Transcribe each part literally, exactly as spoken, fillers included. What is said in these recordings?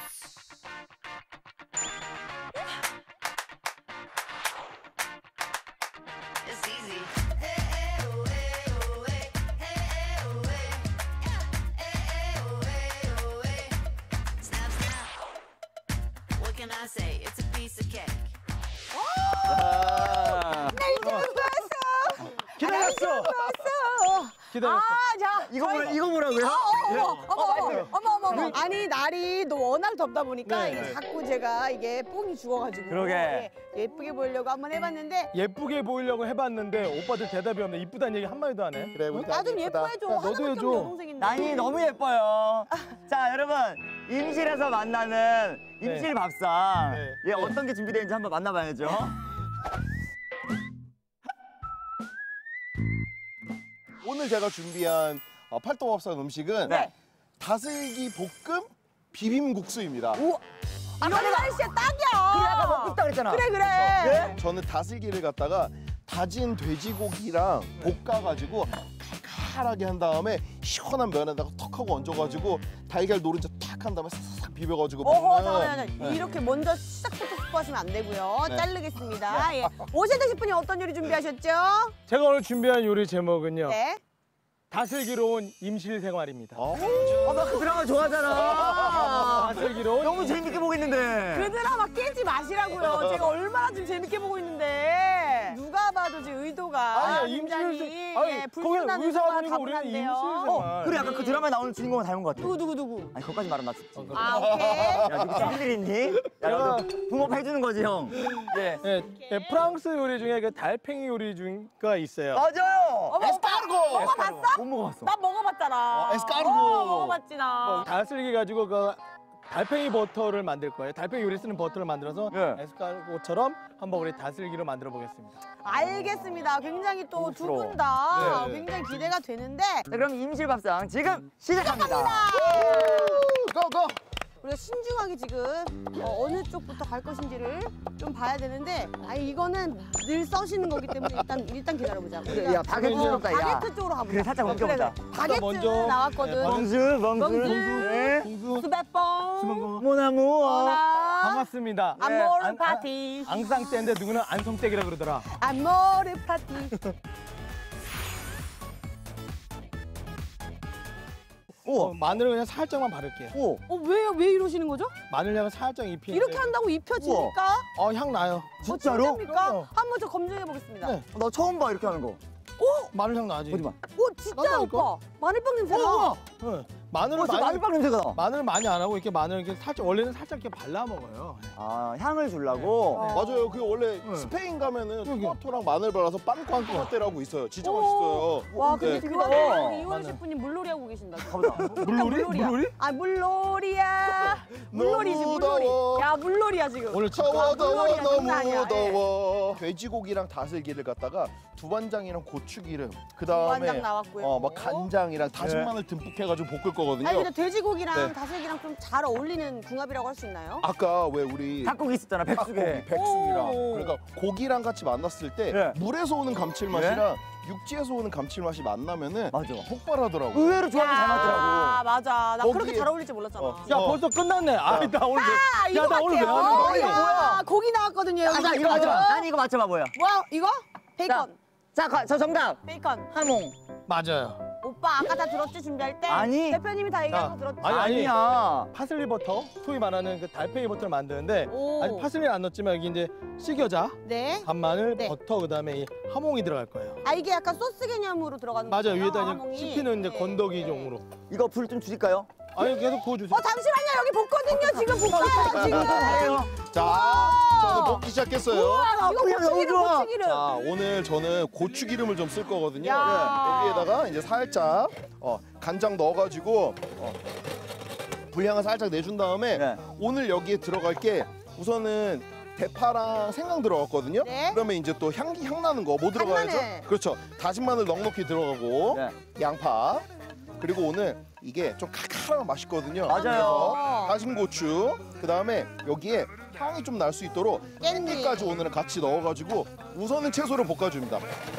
It's easy. Snap, snap. What can I say? It's a piece of cake. 기다렸어. 기다렸어. 아, 자. 이거 뭐라, 저희- 이거 뭐라고요? 어, 어머, 어머, 어머, 맞아요. 어머, 어머, 어머. 아니, 날이 또 워낙 덥다 보니까 네. 이게 자꾸 제가 이게 뽕이 죽어가지고. 그러게. 예, 예쁘게 보이려고 한번 해봤는데. 예쁘게 보이려고 해봤는데 오빠들 대답이 없네. 이쁘다는 얘기 한마디도 안 해. 그래, 우리 나 좀 예쁘다. 예뻐해줘. 야, 너도 하나밖에 해줘. 없는 여동생인데. 난이 너무 예뻐요. 자, 여러분. 임실에서 만나는 임실 밥상. 네. 예, 어떤 게 준비되어 있는지 한번 만나봐야죠. 오늘 제가 준비한 어, 팔도밥상 음식은 네. 다슬기 볶음 비빔국수입니다. 우와. 이런 날씨에 딱이야. 그래, 아까 먹고 싶다 그랬잖아. 그래, 그래. 저는 다슬기를 갖다가 다진 돼지고기랑 볶아가지고 칼칼하게 한 다음에 시원한 면에다가 턱 하고 얹어가지고 달걀 노른자 탁 한 다음에 싹싹 비벼가지고 어허, 먹는. 잠깐만요. 네. 이렇게 먼저 시작부터 스포하시면 안 되고요. 네. 자르겠습니다. 예. 오신득 셰프님 어떤 요리 준비하셨죠? 제가 오늘 준비한 요리 제목은요. 네. 다슬기로운 임실 생활입니다. 어? 어, 나 그 드라마 좋아하잖아. 다슬기로운 너무 재밌게 보고 있는데. 그 드라마 깨지 마시라고요. 제가 얼마나 지금 재밌게 보고 있는데 누가 봐도 지금 의도가 아니야, 굉장히 임실 예, 생- 아니, 불순한 거기 의도가 의사분이고 우리는 임실 다분한데요. 어, 그래, 아까 그 드라마에 나오는 주인공과 닮은 것 같아. 누구 누구 누구? 아니, 그것까지 말하면 나 죽지. 아 오케이. 야, 누구 친구들 있니? 야, 너 붕어파 해주는 거지, 형. 예. 예, 예, 프랑스 요리 중에 그 달팽이 요리 중가 있어요. 맞아요. 어머, 에스카르고! 먹어봤어? 못 먹어봤어. 나 먹어봤잖아. 어, 에스카르고. 어, 먹어봤지 나. 다슬기 가지고 그 달팽이 버터를 만들 거예요. 달팽이 요리 쓰는 버터를 만들어서 예. 에스카르고처럼 한번 우리 다슬기로 만들어 보겠습니다. 알겠습니다. 굉장히 또 두 부러워. 분 다 네. 굉장히 기대가 되는데 자, 그럼 임실밥상 지금 시작합니다. 고고! 우리가 신중하게 지금 어, 어느 쪽부터 갈 것인지를 좀 봐야 되는데 아니 이거는 늘 써시는 거기 때문에 일단 일단 기다려보자. 그래, 야, 바게트스럽다, 야. 바게트 쪽으로 가보자. 그래, 살짝 어, 옮겨보자. 바게트 먼저- 나왔거든. 네, 멍수, 멍수. 멍수. 네. 공수 스베뽕. 모나무. 어나. 반갑습니다. 안모르 안- 파티. 앙상 때인데 누구는 안성댁이라 그러더라. 안모르 파티. 어, 마늘을 그냥 살짝만 바를게요. 오. 어 왜요? 왜 이러시는 거죠? 마늘 향을 살짝 입히는데 이렇게 한다고 입혀지니까? 어, 향 나요. 진짜로? 어, 진짜입니까? 그럼요. 한번 저 검증해 보겠습니다. 네. 나 처음 봐, 이렇게 하는 거. 마늘 향 나지. 보지 마. 오 진짜 나도 오빠. 마늘빵 냄새나. 네. 마늘을 벌써 많이 마늘빵 냄새가 나. 마늘 많이 안 하고 이렇게 마늘 이렇게 살짝 원래는 살짝 이렇게 발라 먹어요. 아, 향을 주려고. 어. 맞아요. 그 원래 네. 스페인 가면은 여기. 토마토랑 마늘 발라서 빵빵 토마테라고 있어요. 진짜 오. 맛있어요. 와 근데 네. 그 와중에 이효리 맞네. 셰프님 물놀이 하고 계신다. 가보자. 물놀이? 물놀이야. 물놀이? 아 물놀이야. 물놀이지 너무 물놀이. 더워. 야 물놀이야 지금. 오늘 더워 더워 물놀이야, 너무 장난 아니야. 더워. 돼지고기랑 다슬기를 갖다가 두반장이랑 고추기름 그 다음에 두반장 나왔고요. 어막 간장이랑 다진 네. 마늘 듬뿍 해가지고 볶을 거거든요. 아니 근데 돼지고기랑 네. 다슬기랑 좀 잘 어울리는 궁합이라고 할 수 있나요? 아까 왜 우리 닭고기 있었잖아, 닭고기, 백숙에. 백숙이랑 오. 그러니까 고기랑 같이 만났을 때 네. 물에서 오는 감칠맛이랑 육지에서 오는 감칠맛이 만나면은 맞아. 폭발하더라고. 의외로 조합이 잘 아 맞더라고. 맞아. 나 거기에- 그렇게 잘 어울릴지 몰랐잖아. 어. 야 벌써 끝났네. 아, 나 오늘 아 왜? 이거 야, 나 오늘 왜 갈게요. 하는 거야? 야, 뭐야? 고기 나왔거든요. 여기. 아, 이거 맞춰봐. 난 이거 맞춰봐, 뭐야. 뭐야 이거? 베이컨. 자, 가, 저 정답. 베이컨. 하몽. 맞아요. 오빠 아까 다 들었지 준비할 때? 아니. 대표님이 다 얘기한 자, 거 들었지? 아니, 아니. 아니야. 파슬리 버터, 소위 말하는 그 달팽이 버터를 만드는데 오. 아직 파슬리를 안 넣었지만 여기 이제 식여자, 네. 간마늘, 네. 버터 그다음에 이 하몽이 들어갈 거예요. 아 이게 약간 소스 개념으로 들어가는 맞아요. 거예요? 위에다 하몽이? 이제 씹히는 이제 네. 건더기종으로. 이거 불 좀 줄일까요? 아니 계속 구워주세요. 어 잠시만요 여기 볶거든요 지금 볶아요 지금. 자, 저는 볶기 시작했어요. 우와 이거 그냥 너무 고추기름 좋아. 고추기름. 자, 오늘 저는 고추기름을 좀 쓸 거거든요. 야. 네, 여기에다가 이제 살짝 어, 간장 넣어가지고 어, 불향을 살짝 내준 다음에 네. 오늘 여기에 들어갈 게 우선은 대파랑 생강 들어갔거든요. 네. 그러면 이제 또 향기 향 나는 거 뭐 들어가야죠? 간마늘. 그렇죠. 다진 마늘 넉넉히 들어가고 네. 양파 그리고 오늘 이게 좀 칼칼하면 맛있거든요. 맞아요. 그래서 다진 고추 그 다음에 여기에 향이 좀 날 수 있도록 깻잎. 깻잎까지 오늘은 같이 넣어가지고 우선은 채소를 볶아줍니다.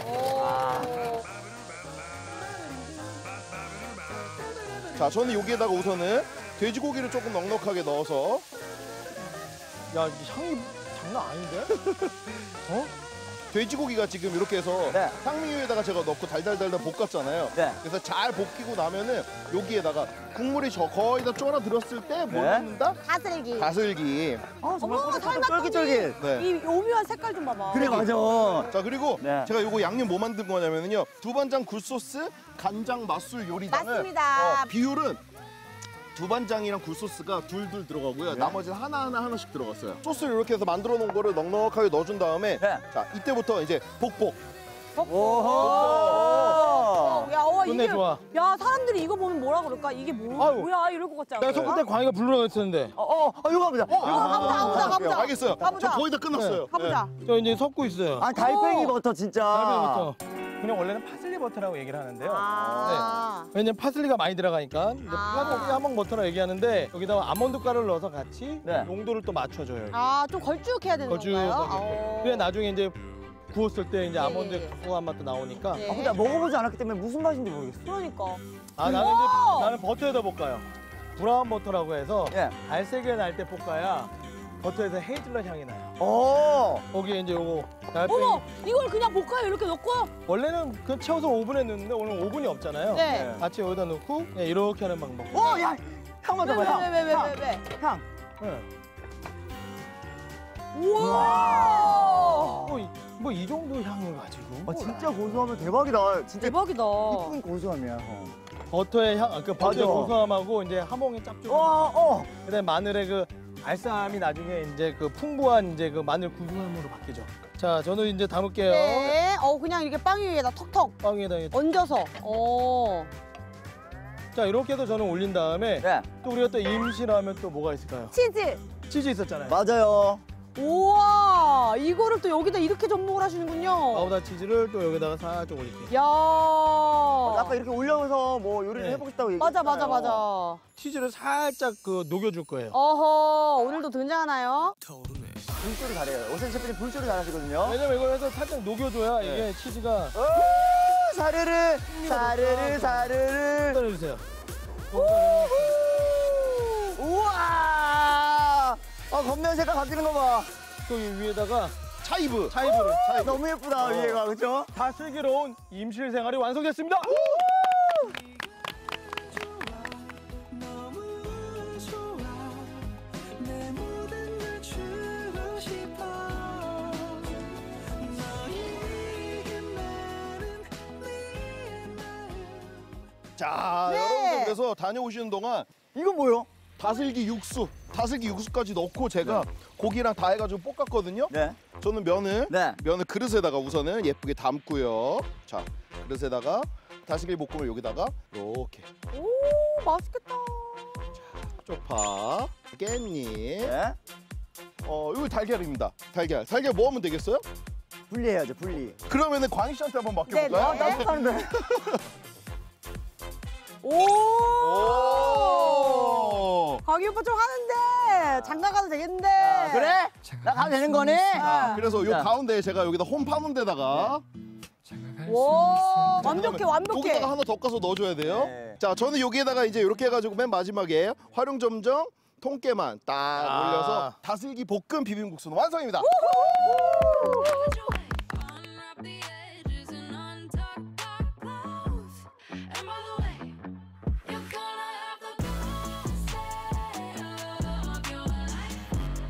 오. 자, 저는 여기에다가 우선은 돼지고기를 조금 넉넉하게 넣어서 야, 이 향이 장난 아닌데? 어? 돼지고기가 지금 이렇게 해서 네. 향미유에다가 제가 넣고 달달달달 볶았잖아요. 네. 그래서 잘 볶이고 나면은 여기에다가 국물이 저 거의 다 쫄아들었을 때 뭘 네. 넣는다? 다슬기. 다슬기. 아, 정말 어머, 꼬들꼬들 닮았더니. 쫄깃쫄깃. 네. 이 오묘한 색깔 좀 봐봐. 그래, 맞아. 자 그리고 네. 제가 요거 양념 뭐 만든 거냐면요 두반장 굴소스, 간장, 맛술 요리당을 맞습니다. 어, 비율은 두반장이랑 굴소스가 둘둘 들어가고요. 네. 나머지는 하나하나 하나씩 들어갔어요. 소스를 이렇게 해서 만들어 놓은 거를 넉넉하게 넣어준 다음에 네. 자 이때부터 이제 복복. 오호. 야, 어, 끝내 이게 좋아. 야, 사람들이 이거 보면 뭐라 그럴까? 이게 뭐, 아유. 뭐야? 이럴 것 같지 않아? 내가 속을 때 광희가 부르라고 했었는데 어, 어, 어, 이거 가보자. 이거 가보자, 가보자, 가보자. 알겠어요. 가보자. 저 거의 다 끝났어요. 가보자. 저 이제 섞고 있어요. 아, 달팽이 어. 버터 진짜. 달걀부터. 그냥 원래는 파슬리 버터라고 얘기를 하는데요. 아. 왜냐면 파슬리가 많이 들어가니까 이제 아. 하몽 버터라고 얘기하는데 여기다가 아몬드 가루를 넣어서 같이 네. 용도를 또 맞춰줘요. 아, 좀 걸쭉해야 되는 걸쭉하게. 건가요? 아, 그래 나중에 이제 구웠을 때 이제 예, 아몬드 예. 고소한 맛도 나오니까. 네. 아, 근데 나 먹어보지 않았기 때문에 무슨 맛인지 모르겠어. 그러니까. 아 나는 이제 나는 버터에다 볶아요. 브라운 버터라고 해서 예. 갈색이 날 때 볶아야 버터에서 헤이즐넛 향이 나요. 오. 거기에 이제 요거 달팽이. 어머, 이걸 그냥 볶아요? 이렇게 넣고? 원래는 그 채워서 오븐에 넣는데 오늘 오븐이 없잖아요. 네. 같이 여기다 넣고 예, 이렇게 하는 방법. 오, 야, 향 왜, 맡아봐, 왜, 향. 왜, 왜, 왜, 향. 왜, 왜? 향. 예. 우와! 뭐이 뭐 이 정도 향을 가지고 아, 진짜 고소하면 대박이다. 진짜 대박이다. 이쁜 고소함이야. 어. 버터의 향, 아, 그 버터의 맞아. 고소함하고 이제 하몽의 짭조름. 와, 어. 그다음에 마늘의 그 알싸함이 나중에 이제 그 풍부한 이제 그 마늘 구수함으로 바뀌죠. 자, 저는 이제 담을게요. 네. 어, 그냥 이렇게 빵 위에다 턱턱 빵에다 이렇게. 얹어서. 어. 자, 이렇게 해서 저는 올린 다음에 네. 또 우리가 또 임시라면 또 뭐가 있을까요? 치즈. 치즈 있었잖아요. 맞아요. 우와, 이거를 또 여기다 이렇게 접목을 하시는군요. 가우다 치즈를 또 여기다가 살짝 올릴게요. 야. 아까 이렇게 올려서 뭐 요리를 네. 해보고 싶다고 맞아, 얘기했잖아요. 맞아, 맞아. 치즈를 살짝 그 녹여줄 거예요. 어허, 오늘도 등장하나요? 불조리 잘해요. 오센 셰프님 불조리 잘하시거든요. 왜냐면 이걸 해서 살짝 녹여줘야 이게 치즈가 오, 사르르, 사르르, 사르르. 떨어주세요. 우와! 아, 겉면 색깔 바뀌는 거 봐. 또 이 위에다가 차이브. 차이브를 차이브. 너무 예쁘다, 위에가, 그죠? 다 슬기로운 임실 생활이 완성됐습니다. 자 네. 여러분들 그래서 다녀오시는 동안 이건 뭐요? 다슬기 육수, 다슬기 육수까지 넣고 제가 고기랑 다 해가지고 볶았거든요. 네. 저는 면을 네. 면을 그릇에다가 우선은 예쁘게 담고요. 자 그릇에다가 다슬기 볶음을 여기다가 이렇게 오, 맛있겠다. 쪽파, 깻잎. 네. 어 이거 달걀입니다. 달걀. 달걀 뭐 하면 되겠어요? 분리해야죠, 분리. 그러면은 광희 씨한테 한번 네, 맡겨볼까요? 네. 따뜻한데. 오! 오. 광희 오빠 좀 하는데 장가 가도 되겠는데. 아, 그래? 나 가면 되는 거네? 자, 그래서 요 자. 가운데에 제가 여기다 홈 파는 데다가 와, 완벽해, 완벽해. 여기다가 하나 더 까서 넣어줘야 돼요. 네. 자, 저는 여기에다가 이제 이렇게 해가지고 맨 마지막에 활용점정 통깨만 딱 아. 올려서 다슬기 볶음 비빔국수는 완성입니다. Unwrap the edges and untuck our clothes. And by the way, you're gonna have the best day of your life.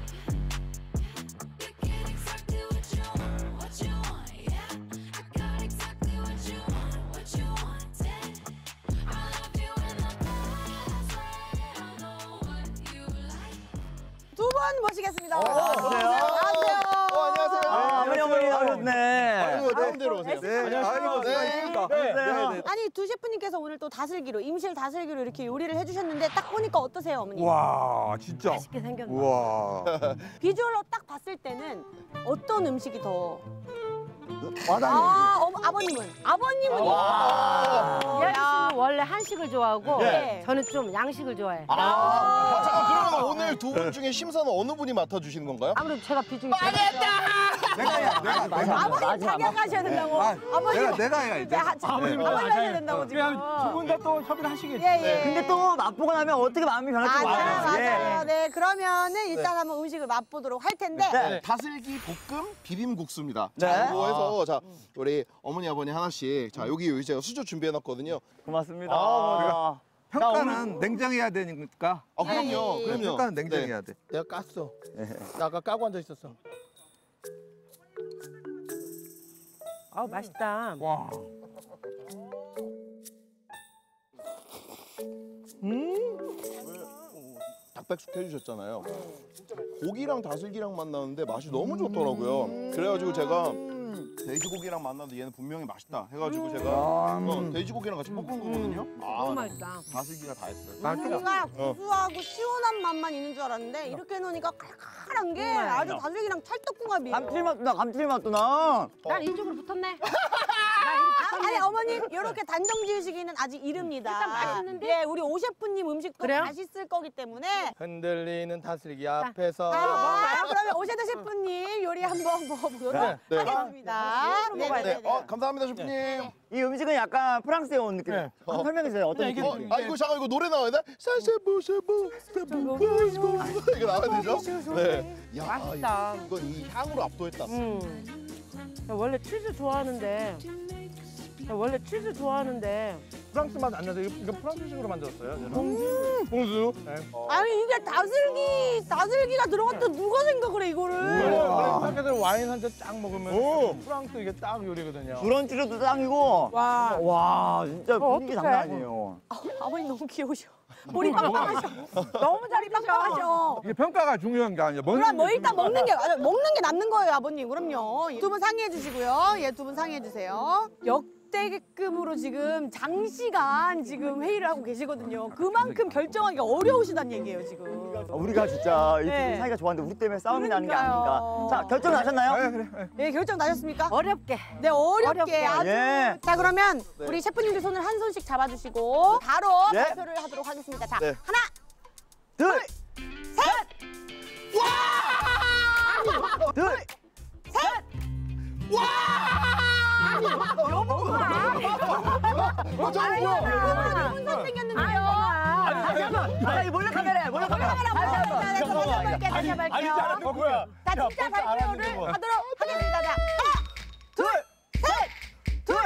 You get exactly what you want, what you want, yeah. I got exactly what you want, what you wanted. I love you in the best way. I know what you like. 두 분 모시겠습니다. 안녕하세요. 안녕하세요. 어, 안녕하세요. 아, 어머니, 어머니 나오셨네. 아이고, 가운데로 오세요. 네, 아이고, 네. 안녕하십니까. 네, 네. 아니, 두 셰프님께서 오늘 또 다슬기로, 임실 다슬기로 이렇게 요리를 해주셨는데 딱 보니까 어떠세요, 어머니? 와 진짜 맛있게 생겼나? 우와 비주얼로 딱 봤을 때는 어떤 음식이 더? 와닿네. 아, 어머, 아버님은? 아버님은? 와. 예리 씨는 원래 한식을 좋아하고 네. 저는 좀 양식을 좋아해. 아, 잠깐 그러면 오늘 오늘 두 분 중에 심사는 어느 분이 맡아주시는 건가요? 아무래도 제가 비중이 내가 해야 내가 내가 아버님 자격하셔야 된다고. 아버님 내가 내가 해야 돼. 아버님 하셔야 된다고 지금. 두분 다 또 협의를 하시겠죠. 예, 예. 근데 또 맛보고 나면 어떻게 마음이 변할지 맞아요, 몰라요. 맞아요. 네, 그러면은 일단 한번 음식을 맛보도록 할 텐데. 네. 네, 다슬기 볶음 비빔국수입니다. 네. 자, 이거 해서 자 우리 어머니 아버님 하나씩 자 여기 여기 제가 수저 준비해놨거든요. 고맙습니다. 아, 평가는 냉정해야 되니까. 아 그럼요, 예, 예, 예. 그럼요. 평가는 네. 냉정해야 돼. 내가 깠어. 나 아까 까고 앉아 있었어. 아 맛있다. 와. 닭백숙 해주셨잖아요. 고기랑 다슬기랑 만나는데 맛이 너무 좋더라고요. 그래가지고 제가 돼지고기랑 만나는데 얘는 분명히 맛있다 해가지고 제가 어, 돼지고기랑 같이 볶은 거거든요. 너무 아, 맛있다. 다슬기가 다 했어요. 뭔가 구수하고 시원한 맛만 있는 줄 알았는데 이렇게 해놓으니까 칼칼한 게 아주 다슬기랑 찰떡궁합이에요. 감칠맛도 나, 감칠맛도 나. 난 이쪽으로 붙었네. 아, 아니 어머님 이렇게 단정 지으시기는 아직 이릅니다. 일단 맛있는데? 예, 우리 오 셰프님 음식도 그래요? 맛있을 거기 때문에. 흔들리는 다슬기 앞에서. 아, 그러면 오세대 셰프님 요리 한번 먹어보도록 네. 하겠습니다. 네, 네, 네, 네, 네. 어 감사합니다 셰프님. 이 음식은 약간 프랑스에 온 느낌. 네. 한번 설명해 주세요. 어떤 이게 어, 느낌인지. 아 이거 잠깐 이거 노래 나와야 돼? 사세보세보 세보보보 이거 나와야 되죠? 네. 야, 맛있다. 이건 이 향으로 압도했다. 음. 나 원래 치즈 좋아하는데. 나 원래 치즈 좋아하는데. 프랑스 맛 안 나서 이거, 이거 프랑스식으로 만들었어요. 저는. 봉수. 네. 아니 이게 다슬기 다슬기가 들어갔다 누가 생각을 해 이거를? 밖에서 와인 한 잔 딱 먹으면 오. 프랑스 이게 딱 요리거든요. 브런치로도 짱이고. 와. 와 진짜 어, 분위기 어떡해? 장난 아니에요. 아버님 너무 귀여우셔. 머리 빡빡하셔. 너무 잘 머리 빡빡하셔. 이게 평가가 중요한 게 아니야. 그럼 뭐 일단 먹는 게 아니, 먹는 게 남는 거예요 아버님. 그럼요. 두 분 상의해 주시고요. 예, 두 분 상의해 주세요. 역대급으로 지금 장시간 지금 회의를 하고 계시거든요. 그만큼 결정하기가 어려우시단 얘기예요 지금. 우리가 진짜 이 네. 두 사이가 좋았는데 우리 때문에 싸움이 나는 게 그러니까요. 아닌가. 자 결정 나셨나요? 그래 그래. 예, 결정 나셨습니까? 어렵게. 네, 어렵게, 어렵게. 아주. 예. 자, 그러면 네. 우리 셰프님들 손을 한 손씩 잡아주시고 바로 예. 발표를 하도록 하겠습니다. 자, 네. 하나, 둘, 셋! 둘. 어, 잠깐만. 혼선 생겼는데요. 다시 한번. 자, 이 몰래 카메라야. 몰래 카메라. 다시 한번. 자, 다시 한번 볼게요. 다시 한번 아니지 볼게요. 않았던 거야. 자, 진짜 발표를 하도록 하겠습니다. 자, 하나, 둘, 셋! 둘.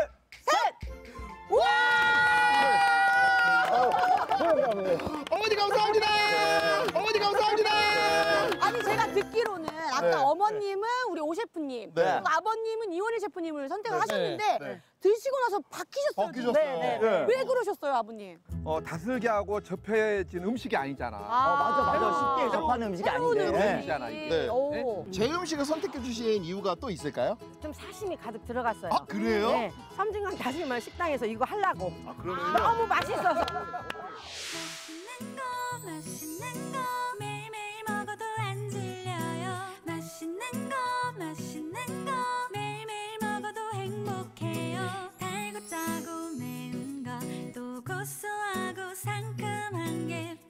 어머니 감사합니다. 어머니 감사합니다. 아니 제가 듣기로는 아까 네. 어머님은 우리 오 셰프님, 네. 그리고 아버님은 이원일 셰프님을 선택을 네. 하셨는데 네. 드시고 나서 바뀌셨어요. 바뀌셨어요. 네, 네. 네. 왜 그러셨어요, 아버님? 어 다슬기하고 접해진 음식이 아니잖아. 어, 맞아, 맞아. 새로운- 쉽게 접하는 음식이 새로운 아닌데. 음식이. 음식이잖아, 이게. 네. 오. 제 음식을 선택해 주신 이유가 또 있을까요? 좀 사심이 가득 들어갔어요. 아 그래요? 네. 삼중강 다시마 식당에서 이거 하려고. 아 그러면요. 너무 맛있어서. 맛있는 거 맛있는 거 매일매일 먹어도 안 질려요 맛있는 거 맛있는 거 매일매일 먹어도 행복해요 달고 짜고 매운 거 또 고소하고 상큼한 게